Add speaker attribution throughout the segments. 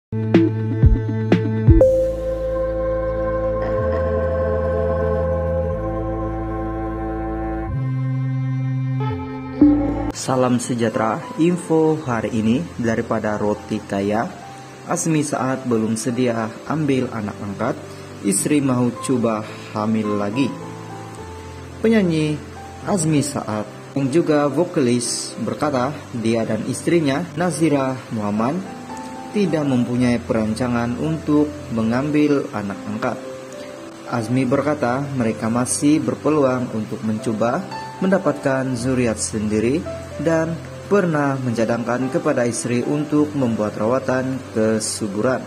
Speaker 1: Salam sejahtera, info hari ini daripada Roti Kaya. Azmi saat belum sedia ambil anak angkat, istri mau coba hamil lagi. Penyanyi Azmi Saat yang juga vokalis berkata dia dan istrinya Nazira Muhammad tidak mempunyai perancangan untuk mengambil anak angkat. Azmi berkata mereka masih berpeluang untuk mencoba mendapatkan zuriat sendiri dan pernah mencadangkan kepada istri untuk membuat rawatan kesuburan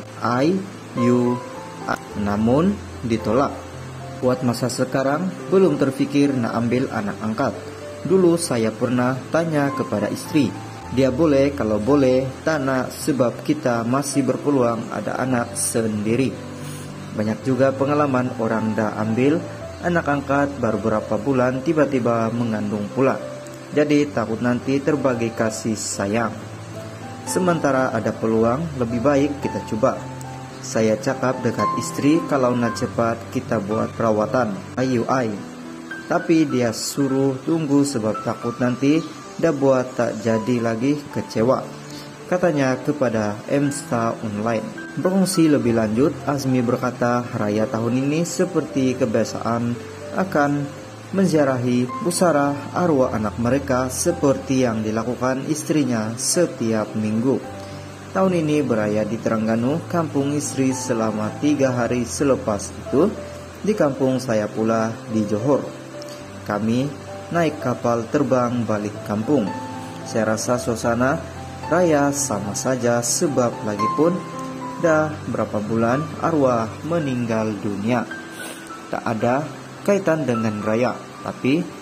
Speaker 1: IUI, namun ditolak. Buat masa sekarang belum terfikir nak ambil anak angkat. Dulu saya pernah tanya kepada istri, dia boleh kalau boleh tak nak sebab kita masih berpeluang ada anak sendiri. Banyak juga pengalaman orang dah ambil anak angkat baru beberapa bulan tiba-tiba mengandung pula. Jadi takut nanti terbagi kasih sayang. Sementara ada peluang lebih baik kita coba. Saya cakap dekat istri kalau nak cepat kita buat perawatan IUI. Tapi dia suruh tunggu sebab takut nanti dah buat tak jadi lagi kecewa. Katanya kepada Msta Online. Berfungsi lebih lanjut, Azmi berkata raya tahun ini seperti kebiasaan akan menziarahi pusara arwah anak mereka seperti yang dilakukan istrinya setiap minggu. Tahun ini beraya di Terengganu, kampung istri selama 3 hari selepas itu di kampung saya pula di Johor. Kami naik kapal terbang balik kampung. Saya rasa suasana raya sama saja sebab lagipun dah berapa bulan arwah meninggal dunia. Tak ada kaitan dengan raya, tapi